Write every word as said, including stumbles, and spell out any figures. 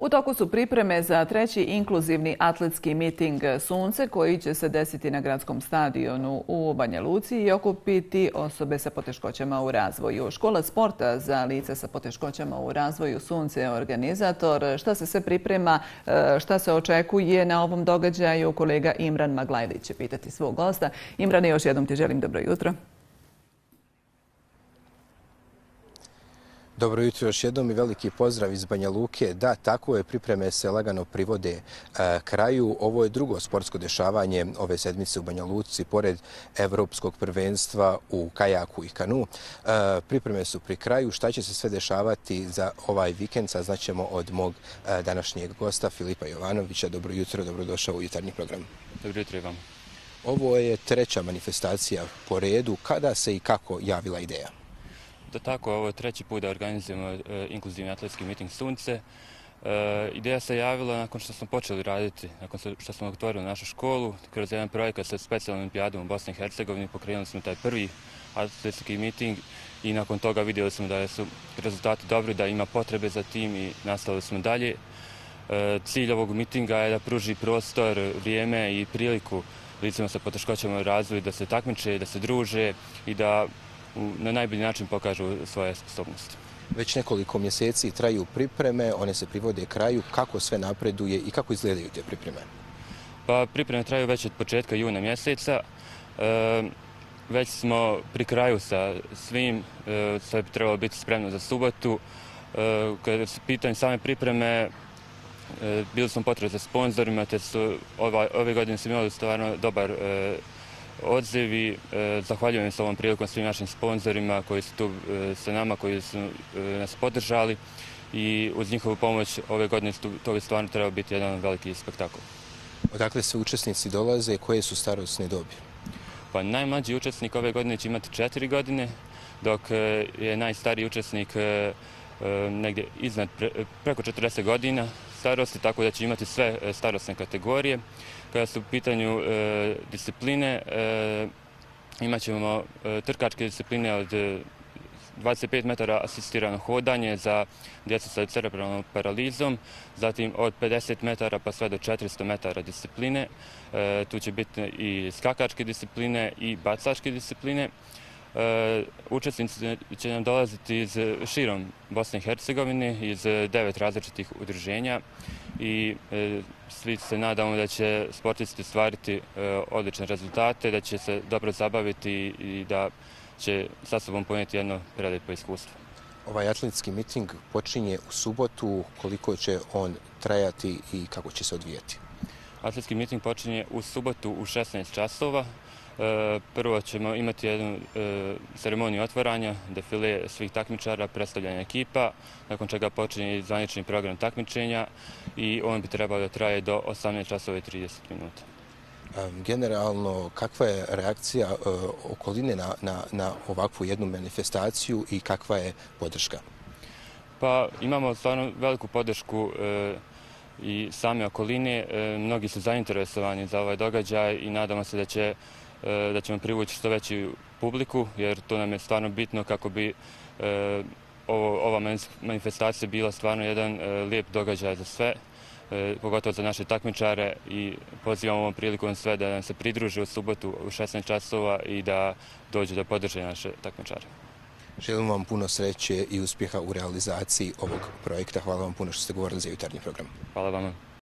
U toku su pripreme za treći inkluzivni atletski miting Sunce koji će se desiti na gradskom stadionu u Banja Luci i okupiti osobe sa poteškoćama u razvoju. Škola sporta za lice sa poteškoćama u razvoju Sunce je organizator. Šta se sve priprema, šta se očekuje na ovom događaju, kolega Imran Maglajlić će pitati svog gosta. Imrane, još jednom ti želim dobro jutro. Dobro jutro još jednom i veliki pozdrav iz Banja Luke. Da, tako je, pripreme se lagano privode e, kraju. Ovo je drugo sportsko dešavanje ove sedmice u Banja Luci, pored Evropskog prvenstva u kajaku i kanu. E, pripreme su pri kraju. Šta će se sve dešavati za ovaj vikend, saznaćemo od mog e, današnjeg gosta Filipa Jovanovića. Dobro jutro, dobrodošao u jutarnji program. Dobro jutro i vam. Ovo je treća manifestacija po redu. Kada se i kako javila ideja? Da tako, ovo je treći put da organizujemo e, inkluzivni atletski miting Sunce. E, ideja se javila nakon što smo počeli raditi, nakon što smo otvorili našu školu, kroz jedan projekat sa specijalnom olimpijadom u Bosni i Hercegovini. Pokrenuli smo taj prvi atletski miting i nakon toga vidjeli smo da su rezultati dobri, da ima potrebe za tim i nastavili smo dalje. E, cilj ovog mitinga je da pruži prostor, vrijeme i priliku licima sa poteškoćama u razvoju da se takmiče, da se druže i da na najbolji način pokažu svoje sposobnosti. Već nekoliko mjeseci traju pripreme, one se privode kraju. Kako sve napreduje i kako izgledaju te pripreme? Pa pripreme traju već od početka juna mjeseca. E, već smo pri kraju sa svim, e, sve bi trebalo biti spremno za subotu. E, kada su pitanje same pripreme, e, bili smo potrebni za sponzorima, te su ova, ove godine smo imali stvarno dobar e, odziv i e, zahvaljujem se ovom prilikom svim našim sponzorima koji su tu e, sa nama, koji su e, nas podržali i uz njihovu pomoć ove godine to bi stvarno trebao biti jedan veliki spektakl. Odakle sve učesnici dolaze, koje su starosne dobi? Pa najmlađi učesnik ove godine će imati četiri godine, dok e, je najstariji učesnik e, e, negdje iznad pre, preko četrdeset godina starosti, tako da će imati sve e, starosne kategorije. Kada su u pitanju e, discipline, e, imat ćemo e, trkačke discipline od dvadeset pet metara asistirano hodanje za djecu sa cerebralnom paralizom, zatim od pedeset metara pa sve do četiristo metara discipline. E, tu će biti i skakačke discipline i bacačke discipline. E, učesnici će nam dolaziti iz širom Bosne i Hercegovine, iz devet različitih udruženja i e, svi se nadamo da će sportisti stvariti e, odlične rezultate, da će se dobro zabaviti i da će sa sobom ponijeti jedno prelepo iskustvo. Ovaj atletski miting počinje u subotu. Koliko će on trajati i kako će se odvijati? Atletski miting počinje u subotu u šesnaest časova. E, prvo ćemo imati jednu e, ceremoniju otvaranja, defile svih takmičara, predstavljanja ekipa, nakon čega počinje zvanični program takmičenja i on bi trebao da traje do osamnaest časova i trideset minuta. Generalno, kakva je reakcija e, okoline na, na, na ovakvu jednu manifestaciju i kakva je podrška? Pa imamo stvarno veliku podršku e, i same okoline. E, mnogi su zainteresovani za ovaj događaj i nadamo se da će da ćemo privući što veću publiku, jer to nam je stvarno bitno kako bi e, ovo, ova manifestacija bila stvarno jedan e, lijep događaj za sve, e, pogotovo za naše takmičare i pozivamo ovom prilikom sve da nam se pridruže u subotu u šesnaest časova i da dođu da podrže naše takmičare. Želim vam puno sreće i uspjeha u realizaciji ovog projekta. Hvala vam puno što ste govorili za jutarnji program. Hvala vama.